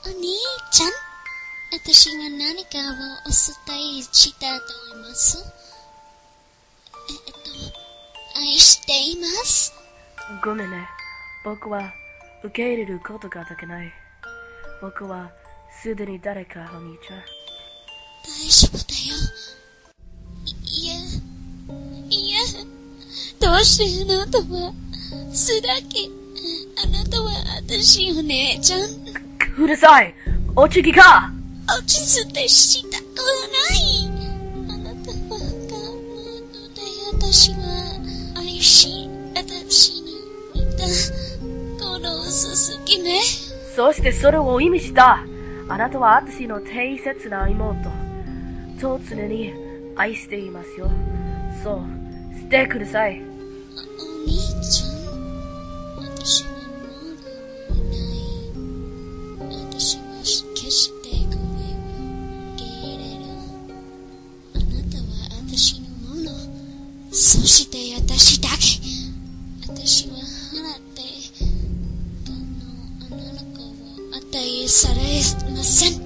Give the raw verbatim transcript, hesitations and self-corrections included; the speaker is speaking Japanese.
お兄ちゃん、私は何かをお伝えしたと思います。えっと、愛しています。 ごめんね。僕は受け入れることができない。僕はすでに誰かお兄ちゃん。 大丈夫だよ。いや、いや、どうしてあなたは、すだけ、あなたは私お姉ちゃん。 うるさい！おちぎか！ 落ち捨てしたくはない。あなたは我慢で私は愛し、私にいたこの薄き目。 そしてそれを意味した。あなたは私の大切な妹と常に愛していますよ。そうしてください。 お兄ちゃん、私にものはいない。私は決してこれを受け入れる。あなたは私のもの。そして私だけ。私は払ってこの女の子を与えされません。